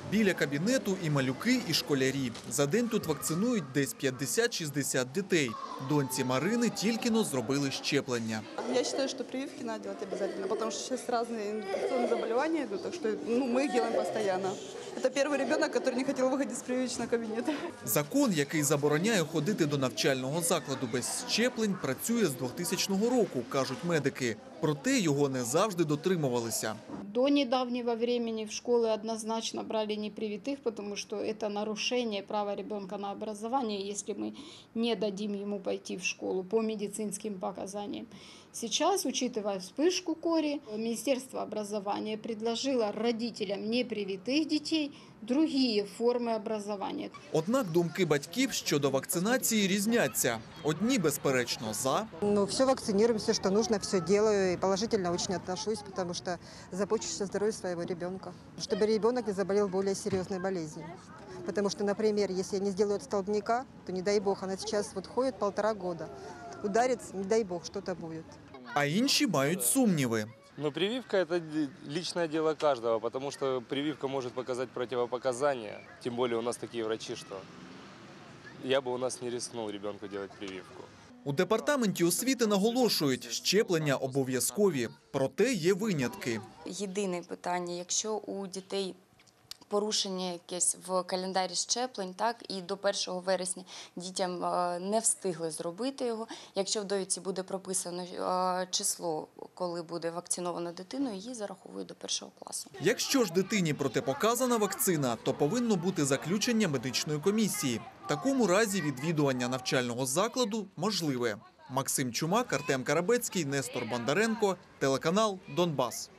Біля кабінету і малюки, і школярі. За день тут вакцинують десь 50-60 дітей. Доньці Марини тільки-но зробили щеплення. Я считаю, что прививки надо делать обязательно, потому что сейчас разные инфекционные заболевания идут, так что мы их делаем постоянно. Это первый ребенок, который не хотел выходить из прививочного кабинета. Закон, який забороняє ходити до навчального закладу без щеплень, працює з 2000 року, кажуть медики. Проте його не завжди дотримувалися. До недавнего времени в школы однозначно брали непривитых, потому что это нарушение права ребенка на образование, если мы не дадим ему пойти в школу по медицинским показаниям. Сейчас, учитывая вспышку кори, Министерство образования предложило родителям непривитых детей другие форми образования. Однак думки батьків щодо вакцинації різняться. Одні, безперечно, за. Все вакцинируем, все, что нужно, все делаю. И положительно очень отношусь, потому что забочусь о здоровье своего ребенка. Чтобы ребенок не заболел более серьезной болезнью. Потому что, например, если не сделают столбняка, то не дай бог, она сейчас ходит 1,5 года. Ударится, не дай бог, что-то будет. А інші мають сумніви. Но прививка – это личное дело каждого, потому что прививка может показать противопоказания. Тем более у нас такие врачи, что я бы у нас не рискнул ребенку делать прививку. У департаменті освіти наголошують, щеплення обов'язкові. Проте є винятки. Єдине питання, якщо у дітей порушення якесь в календарі щеплень, так, і до 1 вересня дітям не встигли зробити його. Якщо в довідці буде прописано число, коли буде вакцинована дитина, її зараховують до 1 класу. Якщо ж дитині протипоказана вакцина, то повинно бути заключення медичної комісії. В такому разі відвідування навчального закладу можливе. Максим Чумак, Артем Карабецький, Нестор Бондаренко, телеканал «Донбас».